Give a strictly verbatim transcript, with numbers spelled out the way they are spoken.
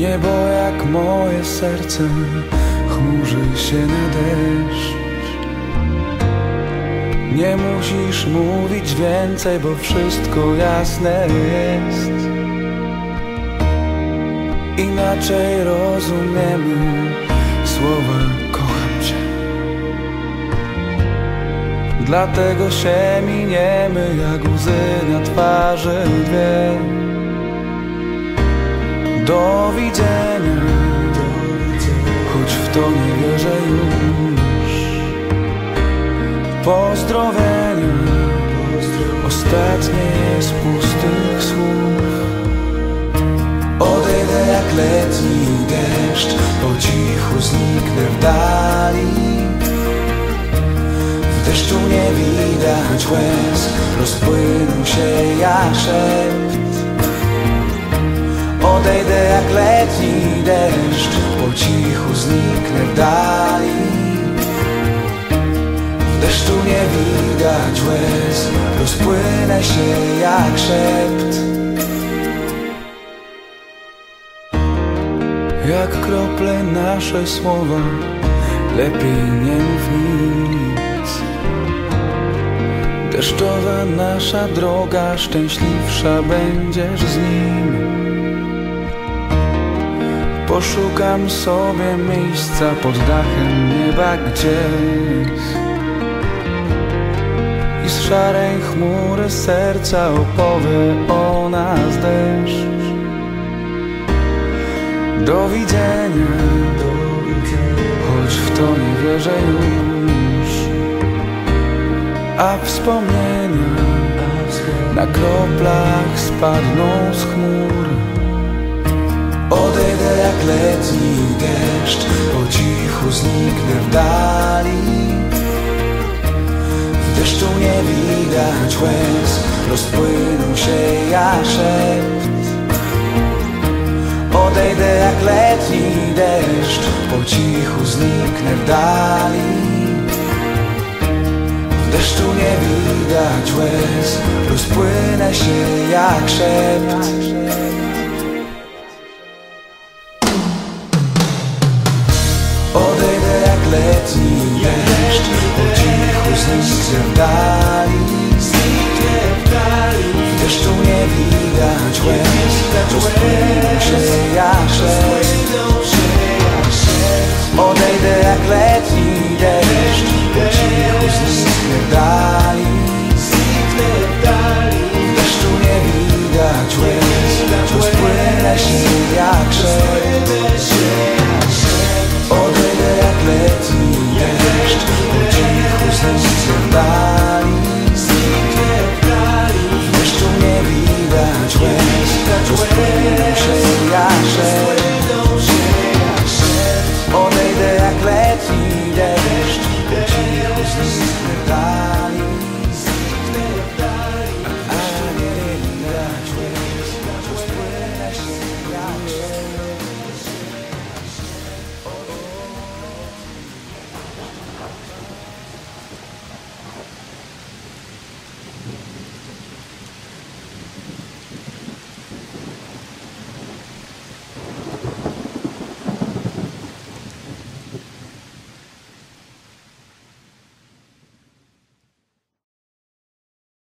Niebo jak moje serce chmurzy się na deszcz. Nie musisz mówić więcej, bo wszystko jasne jest. Inaczej rozumiemy słowa kocham cię. Dlatego się miniemy jak łzy na twarzy dwie. Do widzenia, choć w to nie wierzę już. Pozdrowienia, ostatnie z pustych słów. Odejdę jak letni deszcz, po cichu zniknę w dali. W deszczu nie widać łez, rozpłyną się jak szept. Odejdę jak letni deszcz, po cichu zniknę w dali. W deszczu nie widać łez, rozpłynę się jak szept. Jak krople nasze słowa, lepiej nie mów nic. Deszczowa nasza droga, szczęśliwsza będziesz z nim. Poszukam sobie miejsca pod dachem nieba gdzieś i z szarej chmury serca opowie o nas deszcz. Do widzenia, choć w to nie wierzę już. A wspomnienia na kroplach spadną z chmur. Odejdę jak letni deszcz, po cichu zniknę w dali. W deszczu nie widać łez, rozpłyną się jak szept. Odejdę jak letni deszcz, po cichu zniknę w dali. W deszczu nie widać łez, rozpłynę się jak szept. Odejdę jak letni deszcz, po cichu zniknę w dali. W deszczu nie widać łez, rozpłyną się jak szept. Odejdę jak letni deszcz, po cichu zniknę w dali. W deszczu nie widać łez, rozpłynę się